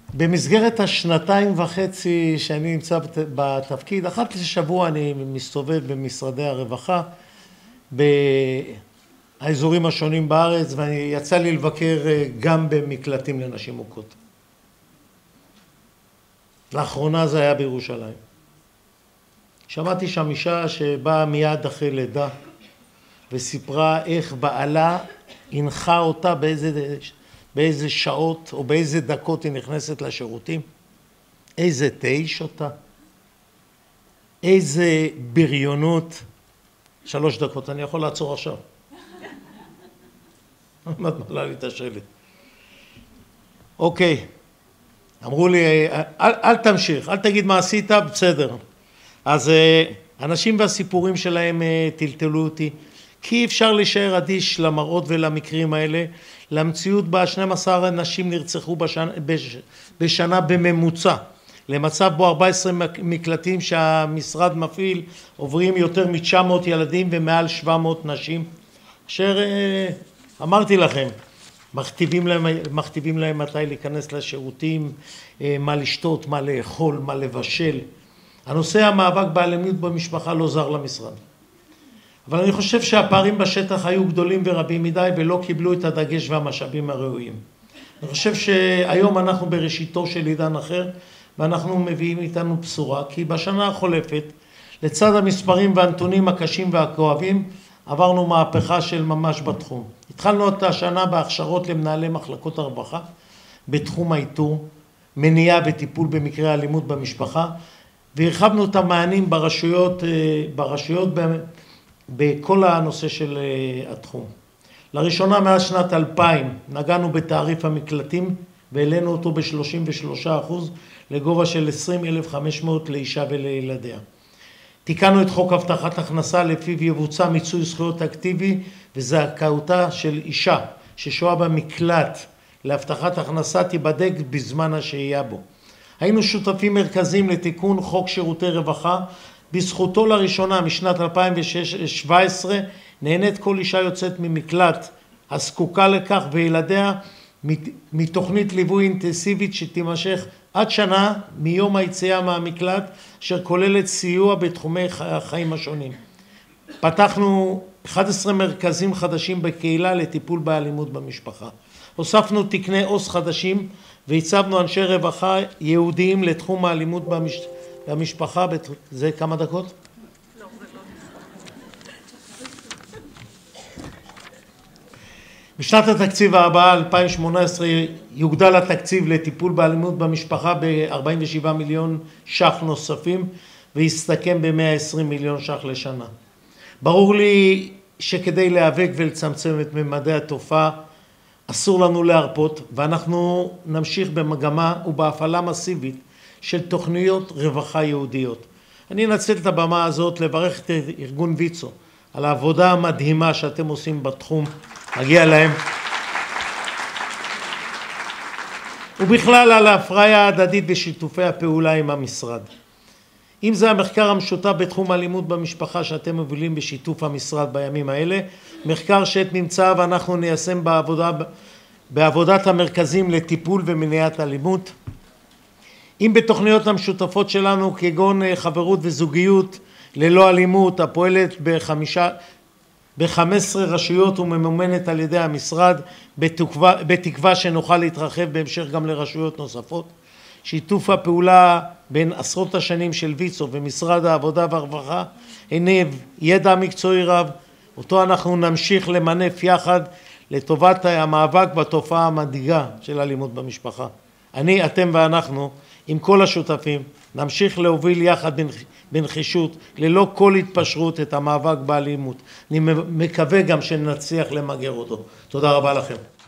במסגרת השנתיים וחצי שאני נמצא בתפקיד, אחת לשבוע אני מסתובב במשרדי הרווחה, באזורים השונים בארץ, ויצא לי לבקר גם במקלטים לנשים מוכות. לאחרונה זה היה בירושלים. שמעתי שם אישה שבאה מיד אחרי לידה, וסיפרה איך בעלה הנחה אותה באיזה שעות או באיזה דקות היא נכנסת לשירותים, איזה תה היא שותה, איזה בריונות. 3 דקות, אני יכול לעצור עכשיו. עמד מעלה לי את השלט. אוקיי, אמרו לי, אל תמשיך, אל תגיד מה עשית, בסדר. אז אנשים והסיפורים שלהם טלטלו אותי, כי אי אפשר להישאר אדיש למראות ולמקרים האלה, למציאות בה 12 נשים נרצחו בשנה בממוצע, למצב בו 14 מקלטים שהמשרד מפעיל עוברים יותר מ-900 ילדים ומעל 700 נשים, אשר אמרתי לכם, מכתיבים להם מתי להיכנס לשירותים, מה לשתות, מה לאכול, מה לבשל. הנושא המאבק באלימות במשפחה לא זר למשרד. אבל אני חושב שהפערים בשטח היו גדולים ורבים מדי ולא קיבלו את הדגש והמשאבים הראויים. אני חושב שהיום אנחנו בראשיתו של עידן אחר, ואנחנו מביאים איתנו בשורה, כי בשנה החולפת, לצד המספרים והנתונים הקשים והכואבים, עברנו מהפכה של ממש בתחום. התחלנו את השנה בהכשרות למנהלי מחלקות הרווחה, בתחום האיתור, מניעה וטיפול במקרי האלימות במשפחה, והרחבנו את המענים ברשויות בכל הנושא של התחום. לראשונה מאז שנת 2000 נגענו בתעריף המקלטים והעלינו אותו ב-33% לגובה של 20,500 לאישה ולילדיה. תיקנו את חוק הבטחת הכנסה לפיו יבוצע מיצוי זכויות אקטיבי וזכאותה של אישה ששוהה במקלט להבטחת הכנסה תיבדק בזמן השהייה בו. היינו שותפים מרכזיים לתיקון חוק שירותי רווחה, בזכותו לראשונה משנת 2017 נהנית כל אישה יוצאת ממקלט הזקוקה לכך וילדיה מתוכנית ליווי אינטנסיבית שתימשך עד שנה מיום היציאה מהמקלט, אשר כוללת סיוע בתחומי החיים השונים. פתחנו 11 מרכזים חדשים בקהילה לטיפול באלימות במשפחה. הוספנו תקני עו"ס חדשים והצבנו אנשי רווחה יהודיים לתחום האלימות במשפחה. זה כמה דקות? לא, זה לא. בשנת התקציב הבאה 2018 יוגדל התקציב לטיפול באלימות במשפחה ב-47 מיליון ש"ח נוספים ויסתכם ב-120 מיליון ש"ח לשנה. ברור לי שכדי להיאבק ולצמצם את ממדי התופעה אסור לנו להרפות, ואנחנו נמשיך במגמה ובהפעלה מסיבית של תוכניות רווחה יהודיות. אני אנצל את הבמה הזאת לברך את ארגון ויצו על העבודה המדהימה שאתם עושים בתחום, מגיע להם. ובכלל על ההפריה ההדדית ושיתופי הפעולה עם המשרד. אם זה המחקר המשותף בתחום האלימות במשפחה שאתם מובילים בשיתוף המשרד בימים האלה, מחקר שאת ממצא ואנחנו ניישם בעבודת המרכזים לטיפול ומניעת אלימות. אם בתוכניות המשותפות שלנו כגון חברות וזוגיות ללא אלימות הפועלת ב-15 רשויות וממומנת על ידי המשרד, בתקווה שנוכל להתרחב בהמשך גם לרשויות נוספות. שיתוף הפעולה בין עשרות השנים של ויצו ומשרד העבודה והרווחה הניב ידע מקצועי רב, אותו אנחנו נמשיך למנף יחד לטובת המאבק בתופעה המדאיגה של אלימות במשפחה. אני, אתם ואנחנו, עם כל השותפים, נמשיך להוביל יחד בנחישות, ללא כל התפשרות, את המאבק באלימות. אני מקווה גם שנצליח למגר אותו. תודה רבה לכם.